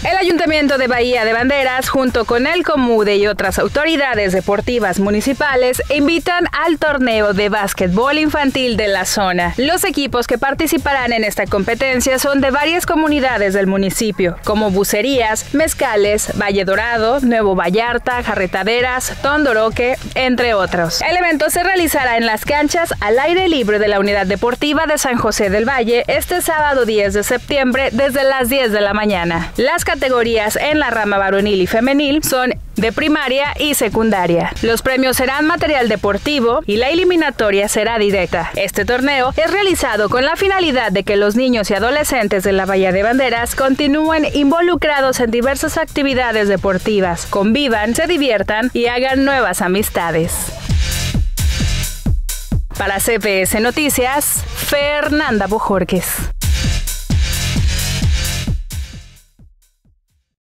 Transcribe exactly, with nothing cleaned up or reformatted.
El Ayuntamiento de Bahía de Banderas, junto con el Comude y otras autoridades deportivas municipales, invitan al torneo de básquetbol infantil de la zona. Los equipos que participarán en esta competencia son de varias comunidades del municipio, como Bucerías, Mezcales, Valle Dorado, Nuevo Vallarta, Jarretaderas, Tondoroque, entre otros. El evento se realizará en las canchas al aire libre de la Unidad Deportiva de San José del Valle este sábado diez de septiembre desde las diez de la mañana. Las categorías en la rama varonil y femenil son de primaria y secundaria. Los premios serán material deportivo y la eliminatoria será directa. Este torneo es realizado con la finalidad de que los niños y adolescentes de la Bahía de Banderas continúen involucrados en diversas actividades deportivas, convivan, se diviertan y hagan nuevas amistades. Para C P S Noticias, Fernanda Bojorquez.